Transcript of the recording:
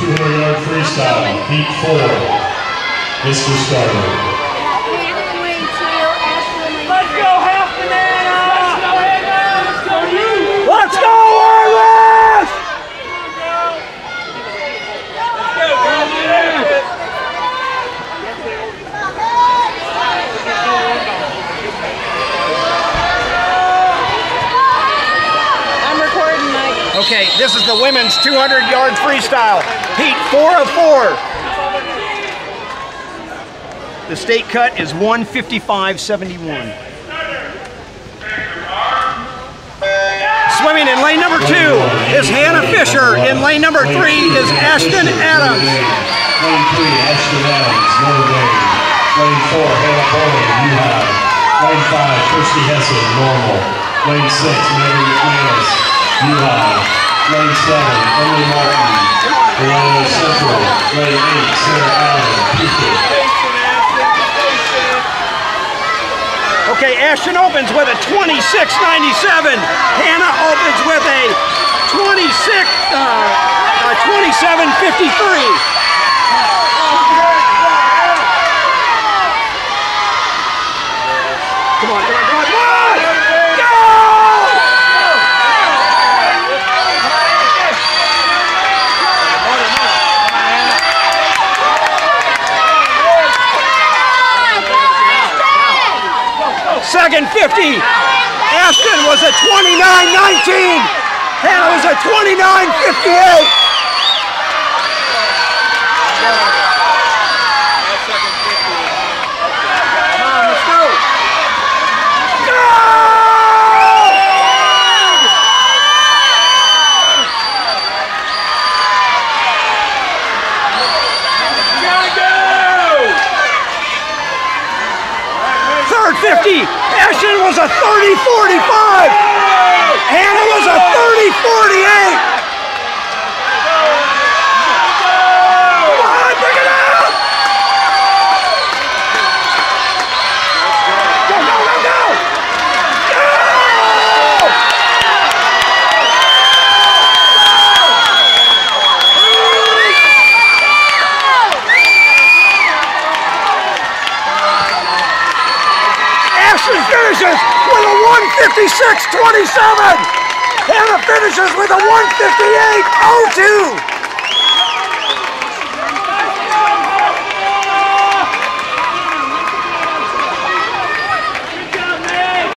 200-yard freestyle, heat 4, Mr. Starter. Let's go, half banana! Let's go, Irish! I'm recording, Mike. Okay, this is the women's 200-yard freestyle, heat 4 of 4. The state cut is 1:55.71. Swimming in lane number 2 is Hannah Fisher. In lane number 3 is Ashton Adams. Lane 3, Ashton Adams, Notre Dame. Lane 4, Hannah Bowen, UHI. Lane 5, Kirsty Hessen, Normal. Lane 6, Megan McManus, UHI. Lane 7, Emily Martin, Orlando Central. Lane 8, Sarah Allen, Puget. Okay, Ashton opens with a 26.97. Hannah opens with a 27.53. Come on, come on, come on, come on! Go! 2nd 50. Ashton was a 29.19. Hannah was a 29.58. Come on, let's go. Go! Third 50. Ashton was a 30.45. Hannah was a 30.48. Come on, bring it out! Go, go, go, go! Go! Ashton finishes with a 1:56.27. Hannah finishes with a 1:58.02.